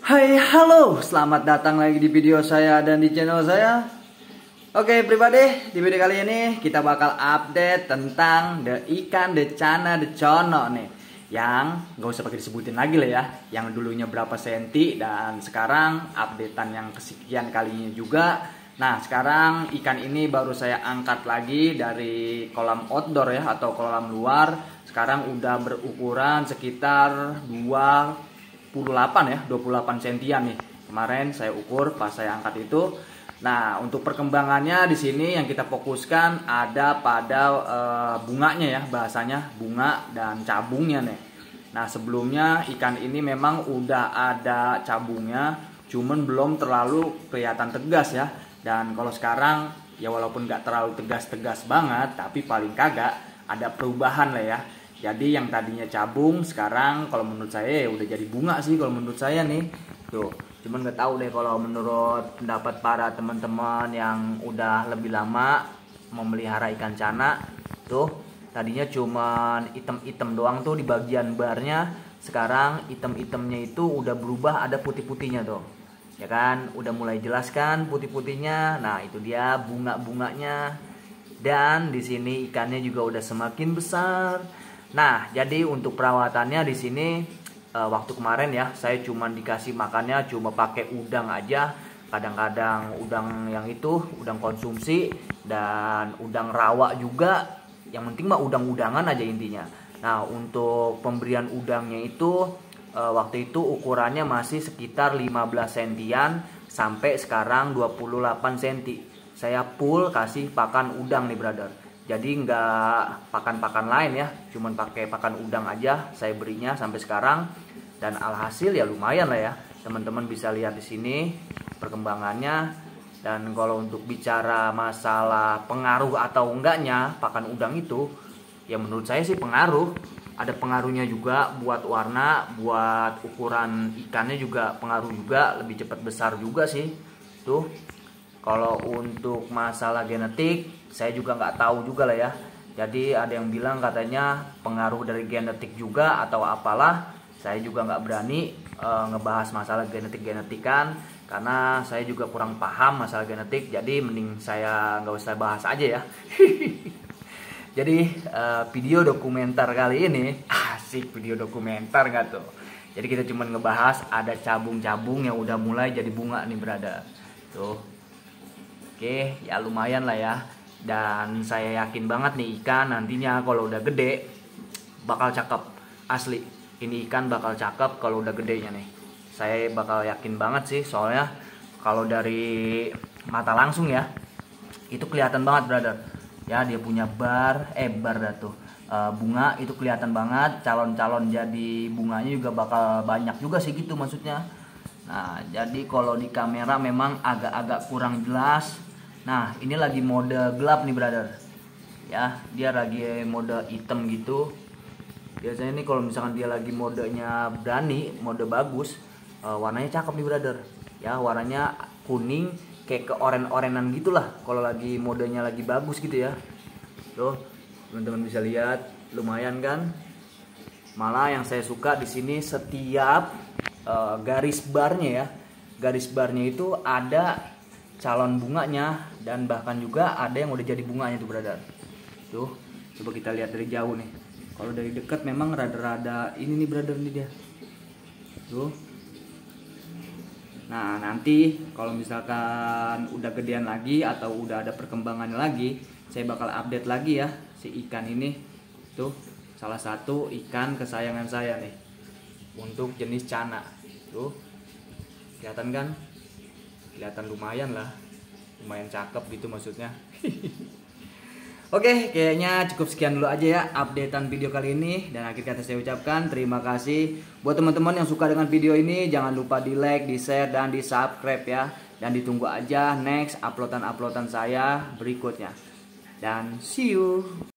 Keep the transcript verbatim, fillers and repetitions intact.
Hai, halo, selamat datang lagi di video saya dan di channel saya. Oke, pribadi, di video kali ini kita bakal update tentang the ikan, the cana, the cono nih. Yang nggak usah pakai disebutin lagi lah ya. Yang dulunya berapa senti dan sekarang updatean yang kesekian kalinya juga. Nah, sekarang ikan ini baru saya angkat lagi dari kolam outdoor ya, atau kolam luar. Sekarang udah berukuran sekitar dua puluh delapan ya, dua puluh delapan sentian nih. Kemarin saya ukur pas saya angkat itu. Nah, untuk perkembangannya di sini yang kita fokuskan ada pada e, bunganya ya, bahasanya bunga dan cabungnya nih. Nah, sebelumnya ikan ini memang udah ada cabungnya, cuman belum terlalu kelihatan tegas ya. Dan kalau sekarang ya walaupun nggak terlalu tegas-tegas banget, tapi paling kagak ada perubahan lah ya. Jadi yang tadinya cabung sekarang kalau menurut saya ya udah jadi bunga sih kalau menurut saya nih. Tuh, cuman nggak tahu deh kalau menurut pendapat para teman-teman yang udah lebih lama memelihara ikan cana. Tuh, tadinya cuman item-item doang tuh di bagian barnya. Sekarang item-itemnya itu udah berubah ada putih-putihnya tuh. Ya kan, udah mulai jelaskan putih-putihnya. Nah, itu dia bunga-bunganya. Dan di sini ikannya juga udah semakin besar. Nah, jadi untuk perawatannya di sini e, waktu kemarin ya, saya cuma dikasih makannya cuma pakai udang aja. Kadang-kadang udang yang itu, udang konsumsi dan udang rawa juga. Yang penting mah udang-udangan aja intinya. Nah, untuk pemberian udangnya itu e, waktu itu ukurannya masih sekitar lima belas sentian sampai sekarang dua puluh delapan senti. Saya full kasih pakan udang nih, brother. Jadi nggak pakan-pakan lain ya, cuman pakai pakan udang aja saya berinya sampai sekarang. Dan alhasil ya lumayan lah ya, teman-teman bisa lihat di sini perkembangannya. Dan kalau untuk bicara masalah pengaruh atau enggaknya pakan udang itu, ya menurut saya sih pengaruh. Ada pengaruhnya juga buat warna, buat ukuran ikannya juga pengaruh juga, lebih cepat besar juga sih. Tuh. Kalau untuk masalah genetik, saya juga nggak tahu juga lah ya. Jadi ada yang bilang katanya pengaruh dari genetik juga atau apalah. Saya juga nggak berani e, ngebahas masalah genetik-genetikan karena saya juga kurang paham masalah genetik. Jadi mending saya nggak usah bahas aja ya. Jadi e, video dokumenter kali ini asik, video dokumenter nggak tuh. Jadi kita cuma ngebahas ada cabung-cabung yang udah mulai jadi bunga nih, brother. Tuh. Oke, ya lumayan lah ya. Dan saya yakin banget nih ikan nantinya kalau udah gede bakal cakep. Asli, ini ikan bakal cakep kalau udah gedenya nih. Saya bakal yakin banget sih, soalnya kalau dari mata langsung ya itu kelihatan banget, brother. Ya, dia punya bar, eh bar dah tuh. E, bunga itu kelihatan banget, calon-calon jadi bunganya juga bakal banyak juga sih gitu maksudnya. Nah, jadi kalau di kamera memang agak-agak kurang jelas. Nah, ini lagi mode gelap nih, brother. Ya, dia lagi mode hitam gitu. Biasanya nih kalau misalkan dia lagi modenya berani, mode bagus, uh, warnanya cakep nih, brother. Ya, warnanya kuning kayak ke oren-orenan gitulah kalau lagi modenya lagi bagus gitu ya. Tuh, teman-teman bisa lihat, lumayan kan? Malah yang saya suka di sini setiap uh, garis barnya ya. Garis barnya itu ada calon bunganya dan bahkan juga ada yang udah jadi bunganya tuh, brother. Tuh, coba kita lihat dari jauh nih. Kalau dari dekat memang rada-rada ini nih, brother, nih dia. Tuh. Nah, nanti kalau misalkan udah gedean lagi atau udah ada perkembangannya lagi, saya bakal update lagi ya si ikan ini. Tuh, salah satu ikan kesayangan saya nih. Untuk jenis cana. Tuh. Kelihatan kan? Kelihatan lumayan lah, lumayan cakep gitu maksudnya. Oke, kayaknya cukup sekian dulu aja ya updatean video kali ini. Dan akhir kata saya ucapkan terima kasih buat teman-teman yang suka dengan video ini. Jangan lupa di like, di share, dan di subscribe ya. Dan ditunggu aja next uploadan-uploadan saya berikutnya. Dan see you.